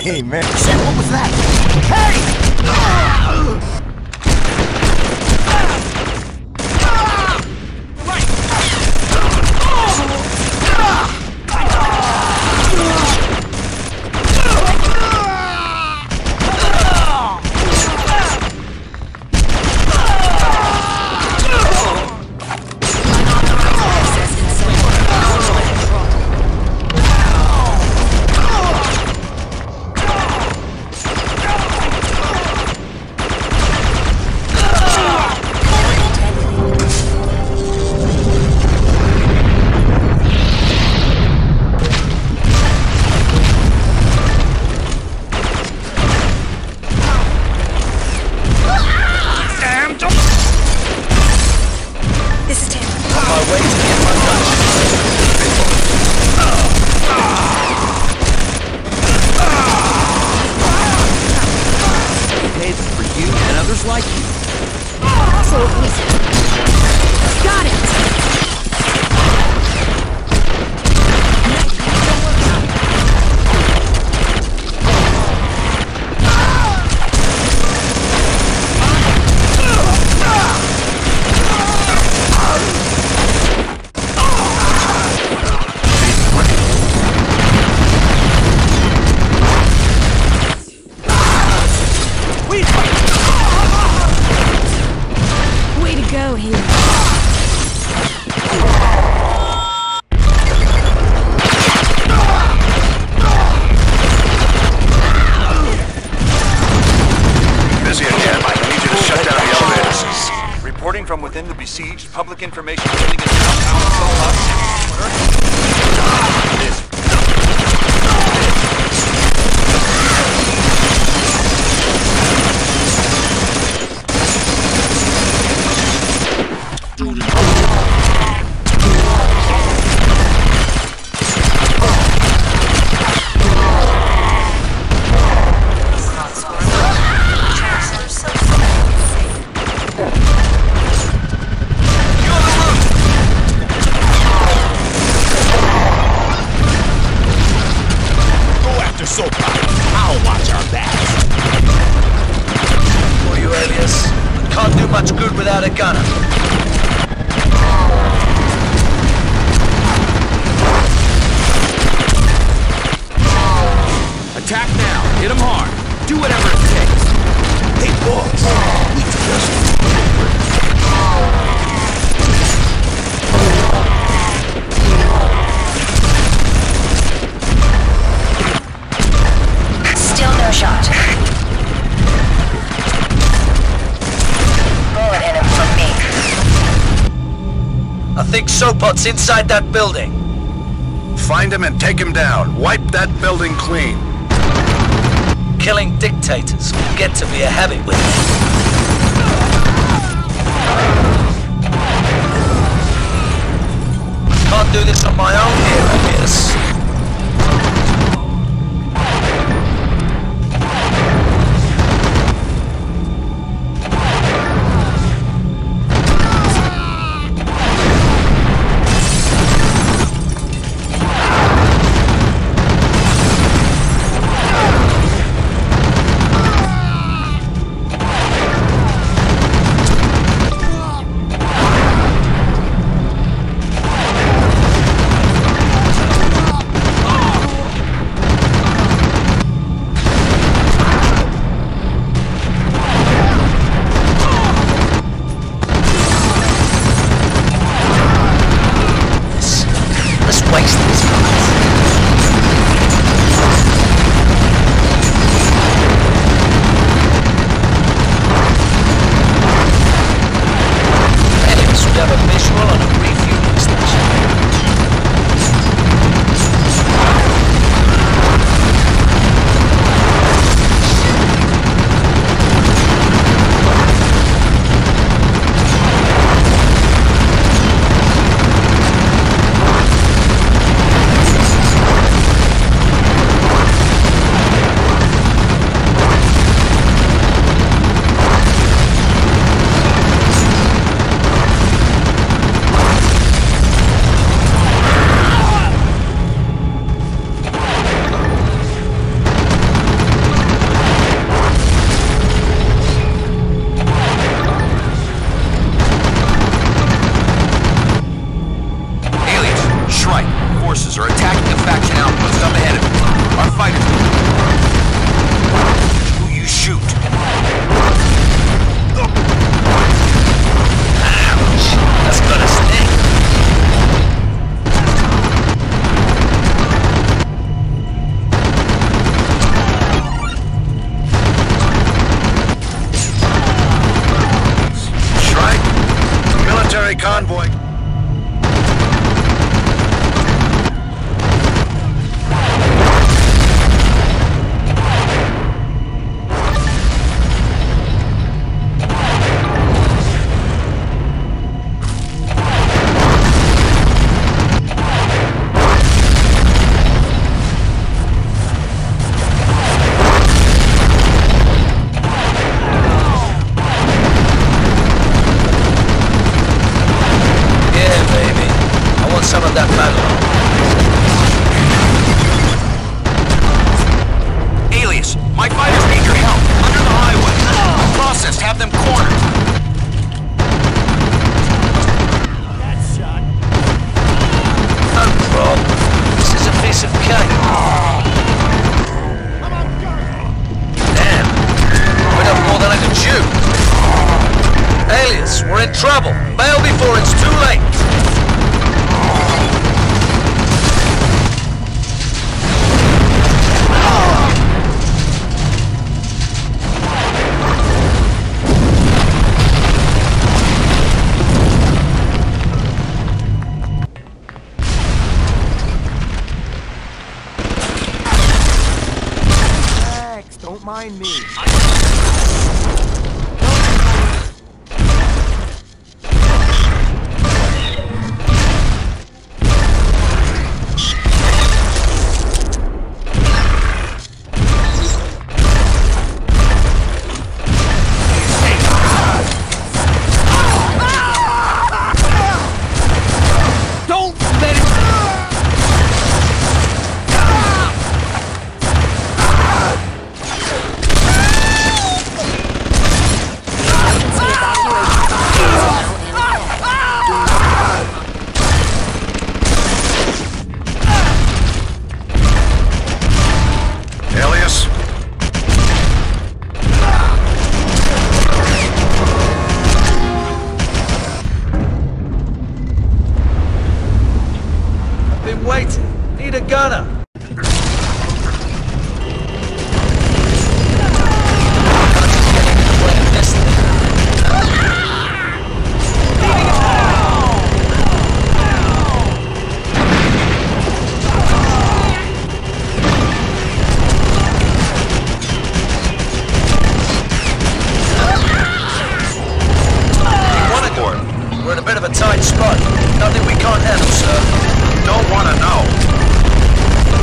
Hey, man. Shit, what was that? Hey! From within the besieged, public information building is downtown Sopot. I'll watch our backs. For you, alias. Can't do much good without a gunner. Attack now. Hit him hard. Do whatever it takes. Hey, boys. We just... Still no shot. Bullet in him from me. I think Sopot's inside that building. Find him and take him down. Wipe that building clean. Killing dictators will get to be a habit with me. Can't do this on my own here, I guess. forces are attacking a faction outpost up ahead of you. Our fighters... Who you shoot? Ouch! That's gonna sting. Shrike, military convoy. We're in trouble. Bail before it's too late. Relax, don't mind me. Waiting. Need a gunner. We're in a bit of a tight spot. Nothing we can't handle, sir. Don't want to know.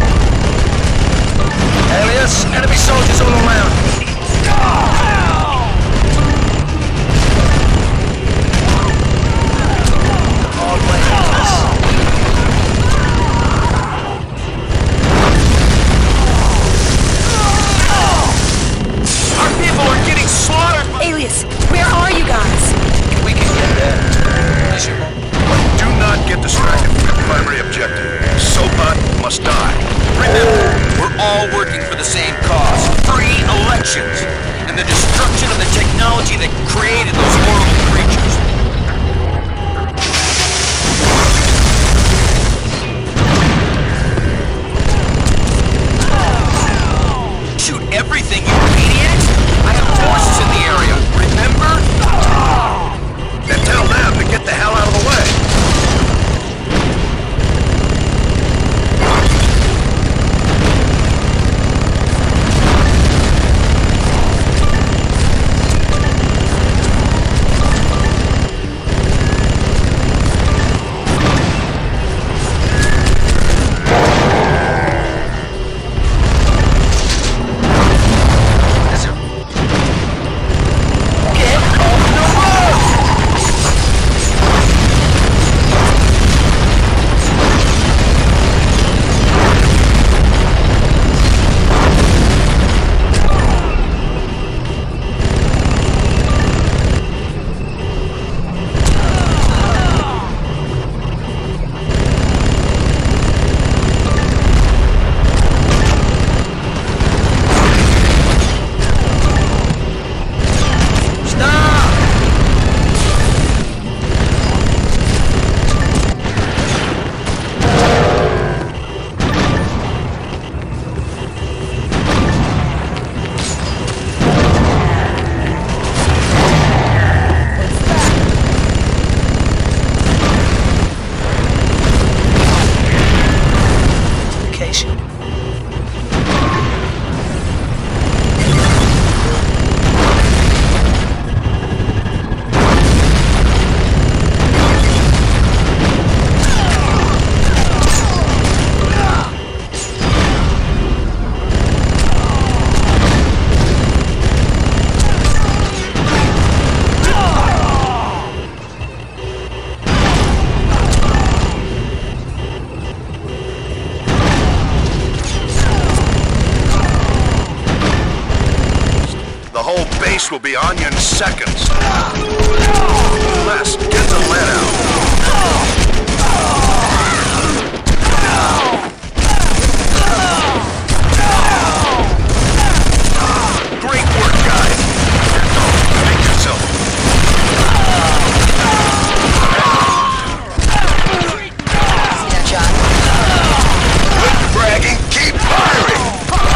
will be on you in seconds. Les, get the lead out. Great work, guys. Make yourself. Quit bragging, keep firing!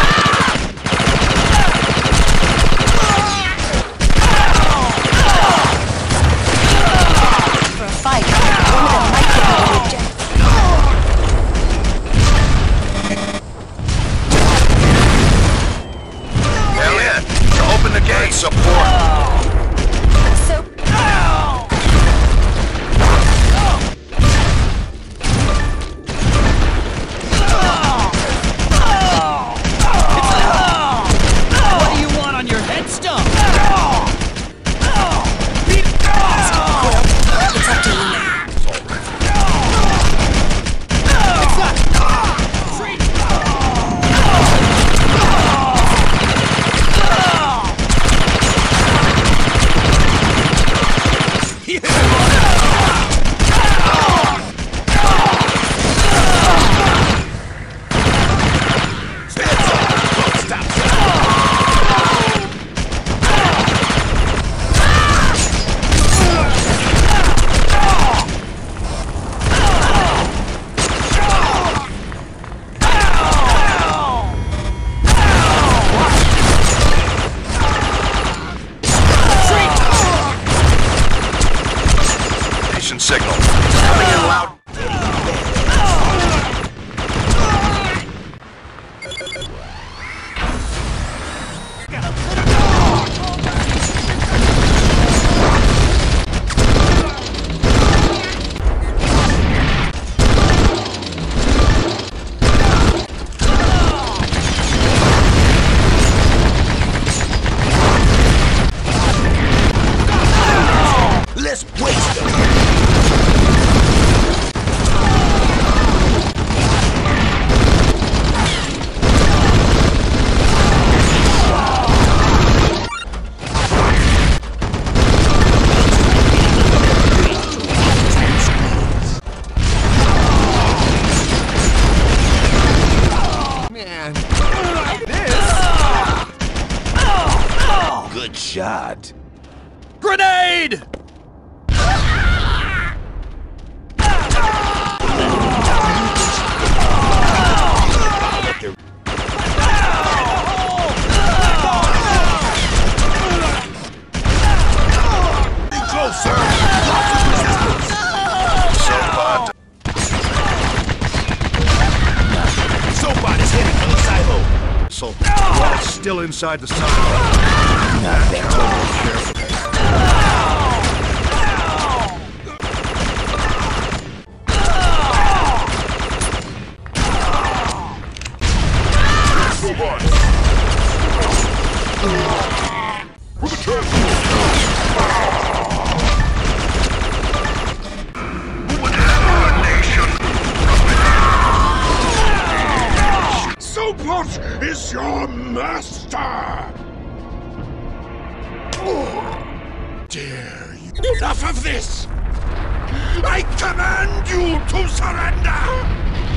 For a fight, one of them might get an object. Hell in. Open the gate, support. So, What do you want on your head stump? it's up to you now. Signal. Coming in loud. Let's waste them. Man, Good shot. Grenade! Sopot. Sopot is hitting from the silo. Sopot. Still inside the silo. Not there. Careful. Move on. Sopot is your master! Dare you? Enough of this! I command you to surrender!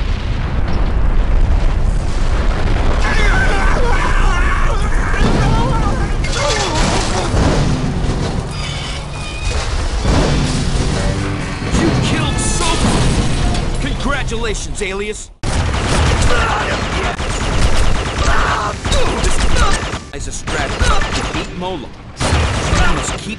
You killed Sopot! Congratulations, alias! As a strategy to beat Moloch, you must keep...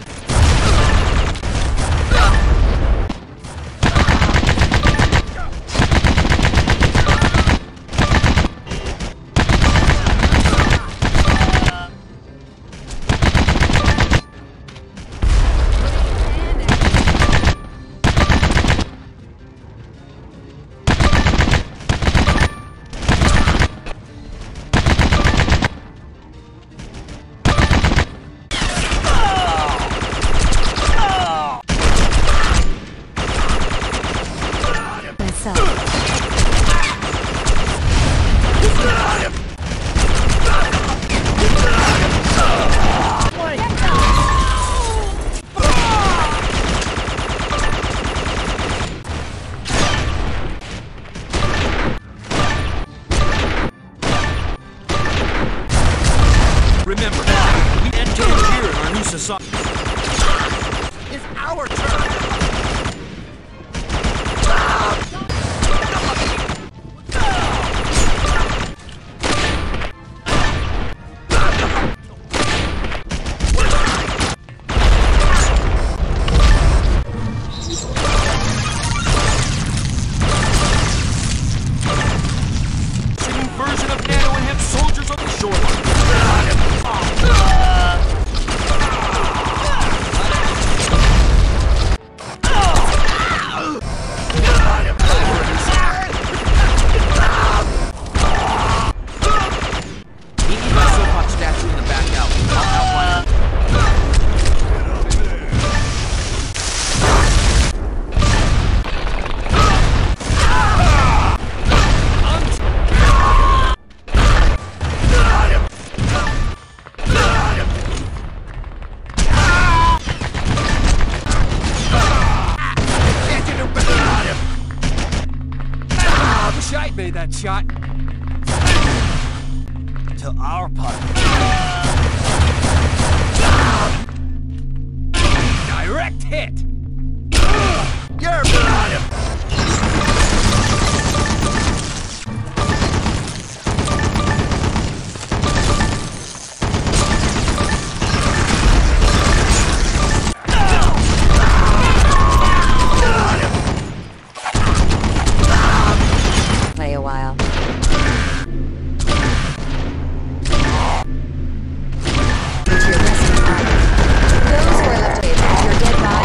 Shite made that shot. To our part. Direct hit. You're blood. Play a while. Into your resting body. Those who are left to your dead body.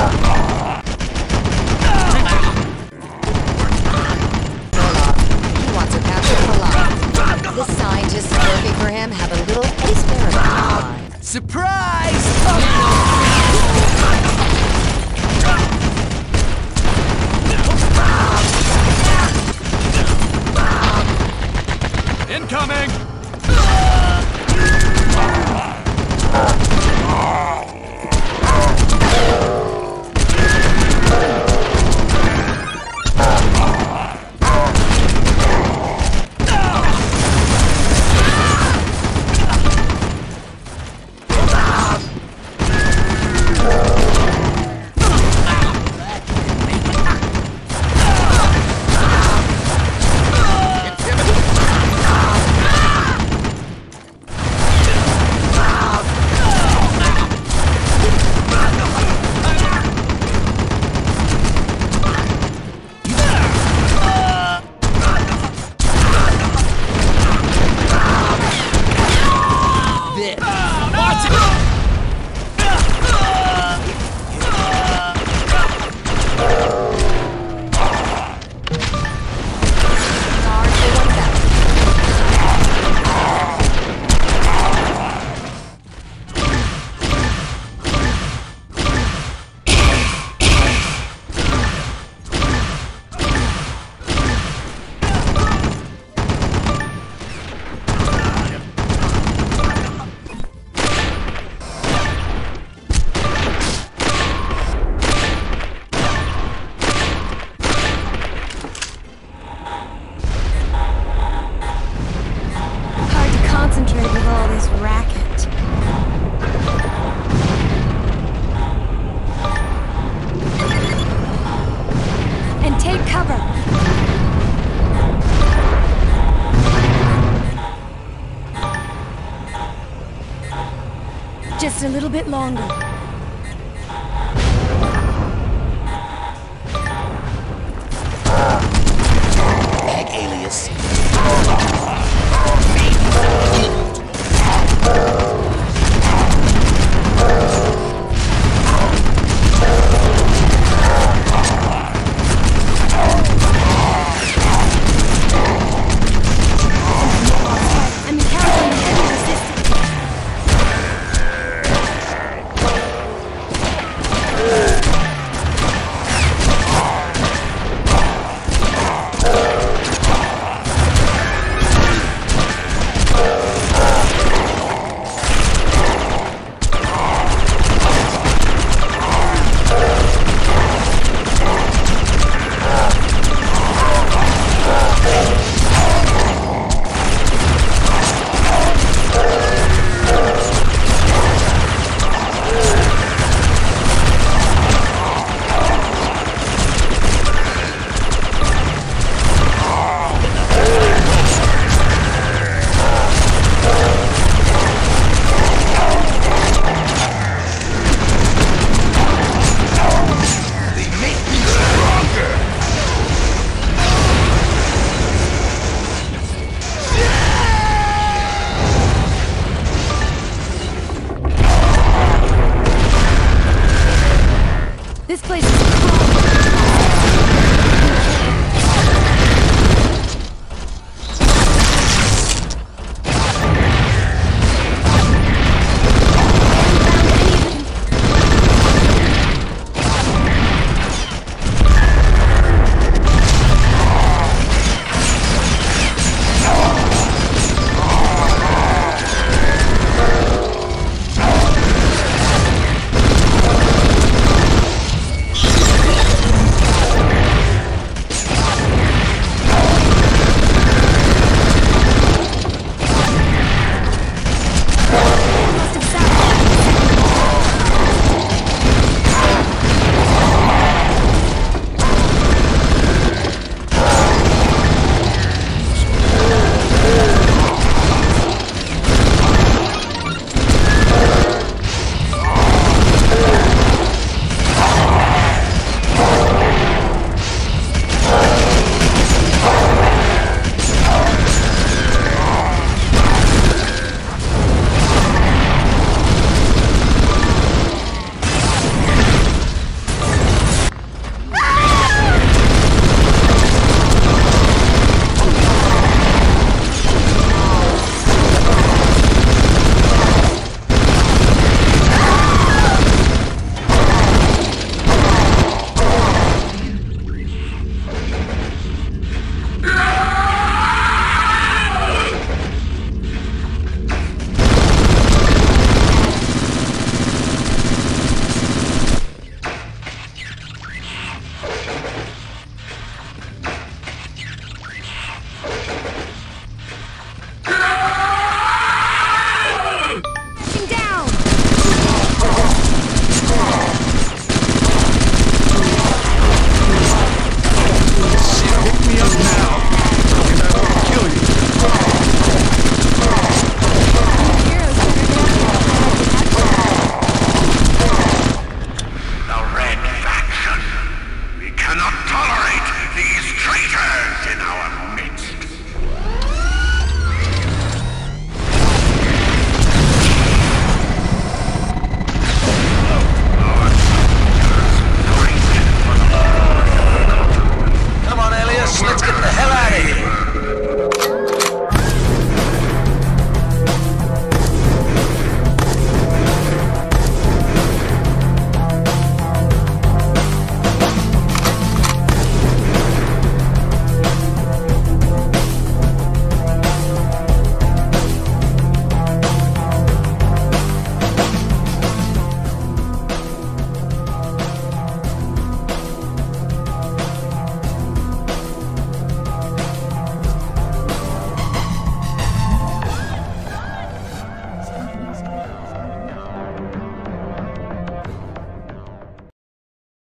He wants a capture for life. The scientists working for him have a little experiment on. Surprise! Incoming! Concentrate with all this racket. And take cover. Just a little bit longer. Ag alias.